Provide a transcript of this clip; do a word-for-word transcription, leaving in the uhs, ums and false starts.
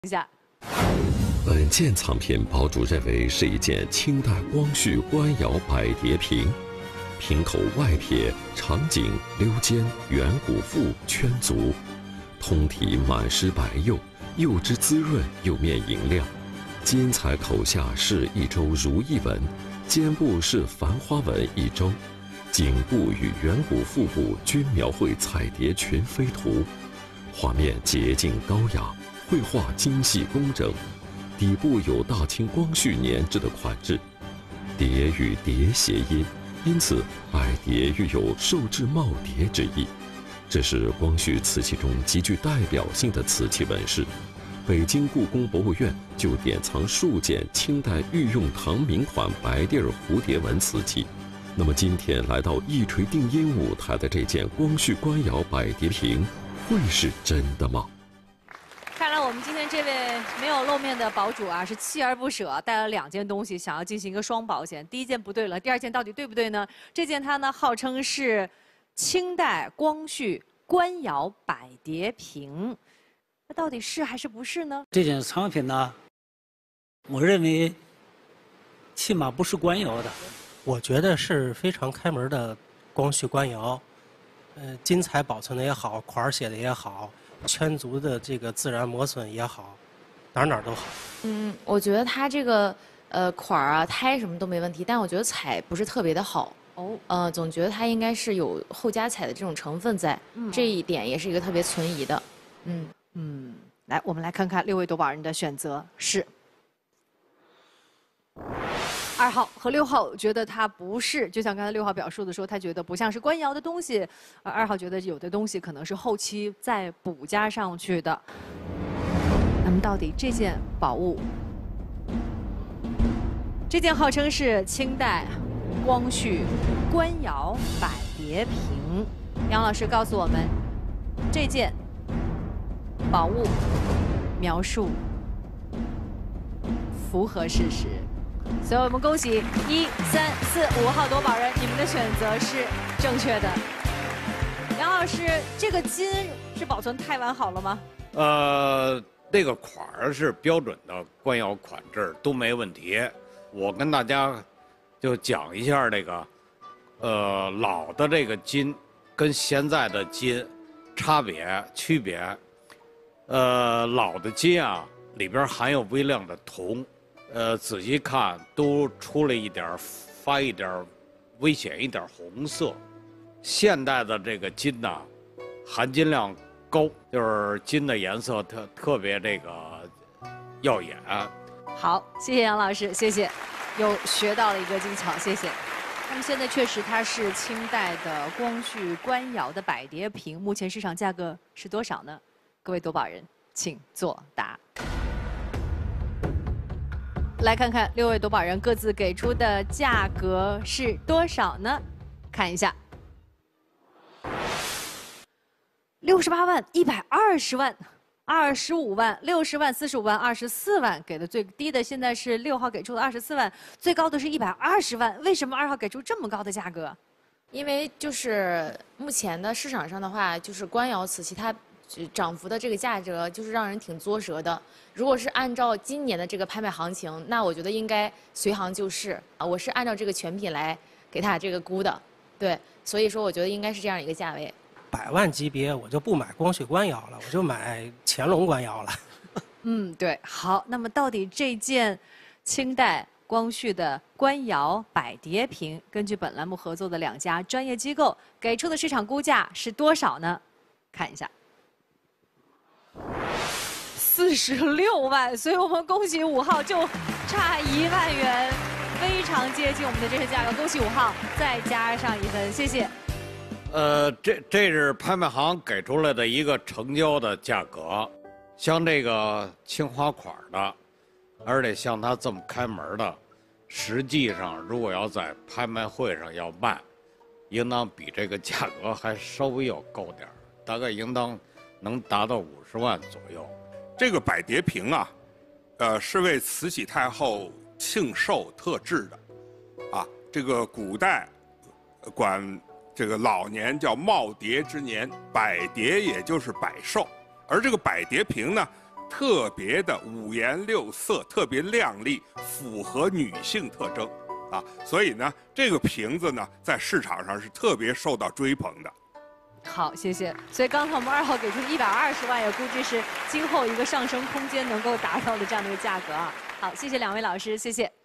一下。 本件藏品，堡主认为是一件清代光绪官窑百蝶瓶，瓶口外撇，长颈、溜肩、圆骨腹、圈足，通体满施白釉，釉质滋润，釉面莹亮。金彩口下是一周如意纹，肩部是繁花纹一周，颈部与圆骨腹部均描绘彩蝶群飞图，画面洁净高雅，绘画精细工整。底部有大清光绪年制的款制，蝶与蝶谐音，因此百蝶寓有寿至耄耋之意。这是光绪瓷器中极具代表性的瓷器纹饰。北京故宫博物院就典藏数件清代御用唐明款白地儿蝴蝶纹瓷器。那么今天来到一锤定音舞台的这件光绪官窑百蝶瓶，会是真的吗？ 看来我们今天这位没有露面的堡主啊，是锲而不舍，带了两件东西，想要进行一个双保险。第一件不对了，第二件到底对不对呢？这件它呢号称是清代光绪官窑百蝶瓶，那到底是还是不是呢？ 这件藏品呢，我认为起码不是官窑的， 我觉得是非常开门的光绪官窑，呃，金彩保存的也好，款儿写的也好。圈足的这个自然磨损也好，哪哪都好。 嗯，我觉得它这个呃款儿啊、胎什么都没问题，但我觉得彩不是特别的好。哦。呃，总觉得它应该是有后加彩的这种成分在，嗯、这一点也是一个特别存疑的。嗯嗯，来，我们来看看六位夺宝人的选择是。二号和六号觉得它不是，就像刚才六号表述的说，他觉得不像是官窑的东西，而二号觉得有的东西可能是后期再补加上去的。那么到底这件宝物，这件号称是清代光绪官窑百蝶瓶，杨老师告诉我们，这件宝物描述符合事实。所以我们恭喜一、三、四、五号夺宝人，你们的选择是正确的。杨老师，这个金是保存太完好了吗？ 呃，那个款儿是标准的官窑款制，都没问题。我跟大家就讲一下这个，呃，老的这个金跟现在的金差别区别。呃，老的金啊，里边含有微量的铜。呃，仔细看都出了一点发一点危险一点红色。现代的这个金呢，含金量高，就是金的颜色特特别这个耀眼。 好，谢谢杨老师，谢谢，又学到了一个技巧，谢谢。那么现在确实它是清代的光绪官窑的百蝶瓶，目前市场价格是多少呢？各位夺宝人，请作答。来看看六位夺宝人各自给出的价格是多少呢？看一下，六十八万、一百二十万、二十五万、六十万、四十五万、二十四万，给的最低的现在是六号给出的二十四万，最高的是一百二十万。为什么二号给出这么高的价格？ 因为就是目前的市场上的话，就是官窑瓷器它涨幅的这个价格就是让人挺作舌的。如果是按照今年的这个拍卖行情，那我觉得应该随行就市啊。我是按照这个全品来给它这个估的，对，所以说我觉得应该是这样一个价位。 百万级别我就不买光绪官窑了，我就买乾隆官窑了。 嗯，对，好，那么到底这件清代光绪的官窑百蝶瓶，根据本栏目合作的两家专业机构给出的市场估价是多少呢？看一下。四十六万，所以我们恭喜五号，就差一万元，非常接近我们的这些价格。恭喜五号，再加上一分，谢谢。 呃，这这是拍卖行给出来的一个成交的价格，像这个青花款的，而且像它这么开门的，实际上如果要在拍卖会上要卖，应当比这个价格还稍微要高点儿，大概应当能达到五十万左右。 这个百蝶瓶啊，呃，是为慈禧太后庆寿特制的，啊，这个古代管这个老年叫耄耋之年，百蝶也就是百寿，而这个百蝶瓶呢， 特别的五颜六色，特别亮丽，符合女性特征啊。所以呢，这个瓶子呢，在市场上是特别受到追捧的。 好，谢谢。所以刚才我们二号给出一百二十万，也估计是今后一个上升空间能够达到的这样的一个价格啊。好，谢谢两位老师，谢谢。